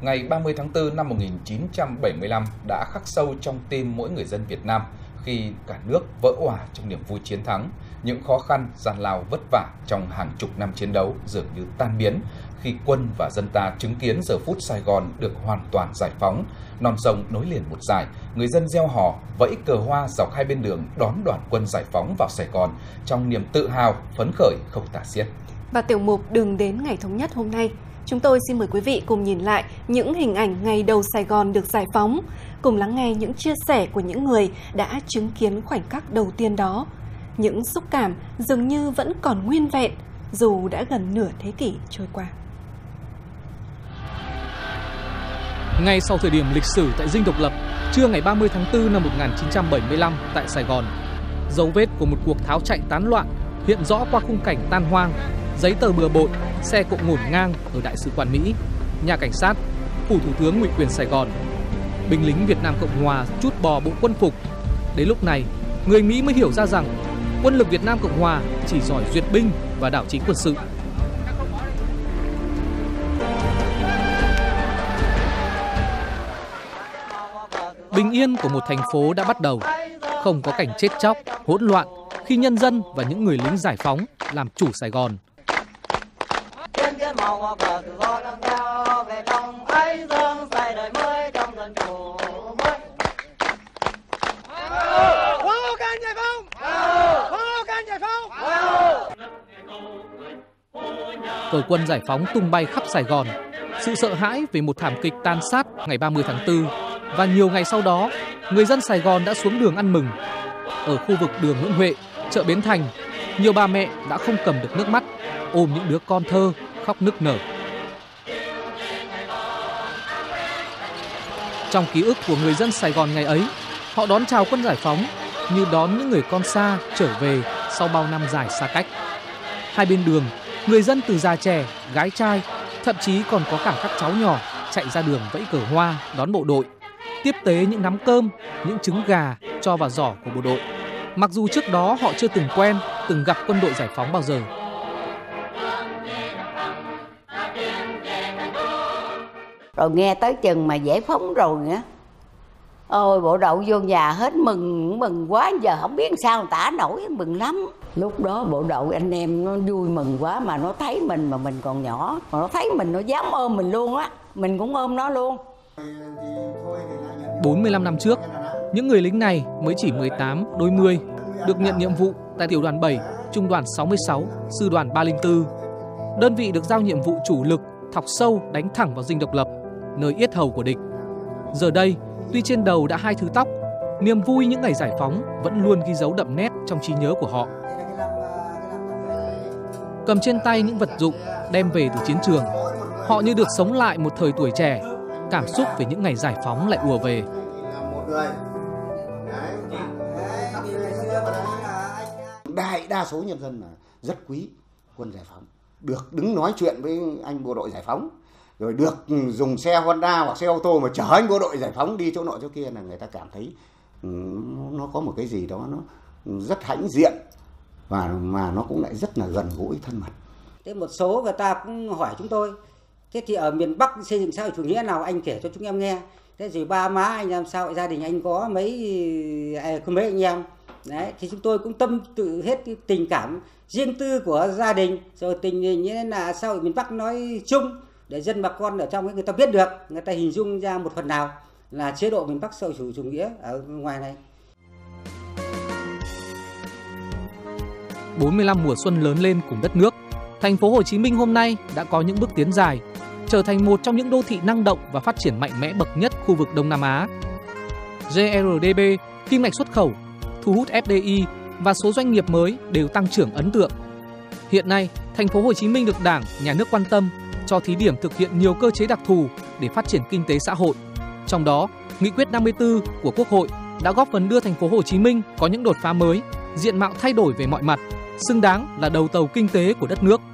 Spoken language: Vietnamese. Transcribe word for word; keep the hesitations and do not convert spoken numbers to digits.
ngày ba mươi tháng tư năm một nghìn chín trăm bảy mươi lăm đã khắc sâu trong tim mỗi người dân Việt Nam khi cả nước vỡ òa trong niềm vui chiến thắng. Những khó khăn, gian lao vất vả trong hàng chục năm chiến đấu dường như tan biến khi quân và dân ta chứng kiến giờ phút Sài Gòn được hoàn toàn giải phóng. Non sông nối liền một dải, người dân reo hò, vẫy cờ hoa dọc hai bên đường đón đoàn quân giải phóng vào Sài Gòn trong niềm tự hào, phấn khởi không tả xiết. Và tiểu mục Đường đến ngày thống nhất hôm nay, chúng tôi xin mời quý vị cùng nhìn lại những hình ảnh ngày đầu Sài Gòn được giải phóng, cùng lắng nghe những chia sẻ của những người đã chứng kiến khoảnh khắc đầu tiên đó. Những xúc cảm dường như vẫn còn nguyên vẹn dù đã gần nửa thế kỷ trôi qua. Ngay sau thời điểm lịch sử tại Dinh Độc Lập, trưa ngày ba mươi tháng tư năm một nghìn chín trăm bảy mươi lăm tại Sài Gòn, dấu vết của một cuộc tháo chạy tán loạn hiện rõ qua khung cảnh tan hoang, giấy tờ bừa bộn, xe cộ ngổn ngang ở Đại sứ quán Mỹ, nhà cảnh sát, phủ thủ tướng ngụy quyền Sài Gòn. Binh lính Việt Nam Cộng Hòa trút bò bộ quân phục. Đến lúc này, người Mỹ mới hiểu ra rằng quân lực Việt Nam Cộng Hòa chỉ giỏi duyệt binh và đảo chính quân sự. Bình yên của một thành phố đã bắt đầu, không có cảnh chết chóc, hỗn loạn khi nhân dân và những người lính giải phóng làm chủ Sài Gòn. Cờ quân giải phóng tung bay khắp Sài Gòn. Sự sợ hãi về một thảm kịch tàn sát ngày ba mươi tháng tư và nhiều ngày sau đó, người dân Sài Gòn đã xuống đường ăn mừng. Ở khu vực đường Nguyễn Huệ, chợ Bến Thành, nhiều bà mẹ đã không cầm được nước mắt, ôm những đứa con thơ khóc nức nở. Trong ký ức của người dân Sài Gòn ngày ấy, họ đón chào quân giải phóng như đón những người con xa trở về sau bao năm dài xa cách. Hai bên đường, người dân từ già trẻ, gái trai, thậm chí còn có cả các cháu nhỏ chạy ra đường vẫy cờ hoa đón bộ đội, tiếp tế những nắm cơm, những trứng gà cho vào giỏ của bộ đội. Mặc dù trước đó họ chưa từng quen, từng gặp quân đội giải phóng bao giờ. Rồi nghe tới chừng mà giải phóng rồi nữa, ôi bộ đội vô nhà hết mừng, mừng quá, giờ không biết sao tả nổi, mừng lắm. Lúc đó bộ đội anh em nó vui mừng quá, mà nó thấy mình mà mình còn nhỏ, mà nó thấy mình nó dám ôm mình luôn á, mình cũng ôm nó luôn. bốn mươi lăm năm trước, những người lính này mới chỉ mười tám đôi mươi, được nhận nhiệm vụ tại tiểu đoàn bảy, trung đoàn sáu mươi sáu, sư đoàn ba không bốn. Đơn vị được giao nhiệm vụ chủ lực thọc sâu đánh thẳng vào Dinh Độc Lập, nơi yết hầu của địch. Giờ đây, tuy trên đầu đã hai thứ tóc, niềm vui những ngày giải phóng vẫn luôn ghi dấu đậm nét trong trí nhớ của họ. Cầm trên tay những vật dụng đem về từ chiến trường, họ như được sống lại một thời tuổi trẻ, cảm xúc về những ngày giải phóng lại ùa về. Đại đa số nhân dân là rất quý quân giải phóng, được đứng nói chuyện với anh bộ đội giải phóng, rồi được dùng xe Honda hoặc xe ô tô mà chở anh bộ đội giải phóng đi chỗ nọ chỗ kia, là người ta cảm thấy nó có một cái gì đó nó rất hãnh diện, và mà nó cũng lại rất là gần gũi thân mật. Thế một số người ta cũng hỏi chúng tôi, thế thì ở miền Bắc xây dựng xã hội chủ nghĩa nào, anh kể cho chúng em nghe. Thế rồi ba má anh làm sao, gia đình anh có mấy có mấy anh em. Đấy, thì chúng tôi cũng tâm tự hết cái tình cảm riêng tư của gia đình, rồi tình hình như thế là xã hội miền Bắc nói chung, để dân bà con ở trong ấy người ta biết được, người ta hình dung ra một phần nào là chế độ miền Bắc xã hội chủ nghĩa ở ngoài này. bốn mươi lăm mùa xuân lớn lên cùng đất nước, thành phố Hồ Chí Minh hôm nay đã có những bước tiến dài, trở thành một trong những đô thị năng động và phát triển mạnh mẽ bậc nhất khu vực Đông Nam Á. giê rờ đê bê, kim ngạch xuất khẩu, thu hút ép đê i và số doanh nghiệp mới đều tăng trưởng ấn tượng. Hiện nay, thành phố Hồ Chí Minh được Đảng, Nhà nước quan tâm, cho thí điểm thực hiện nhiều cơ chế đặc thù để phát triển kinh tế xã hội. Trong đó, Nghị quyết năm mươi tư của Quốc hội đã góp phần đưa thành phố Hồ Chí Minh có những đột phá mới, diện mạo thay đổi về mọi mặt, xứng đáng là đầu tàu kinh tế của đất nước.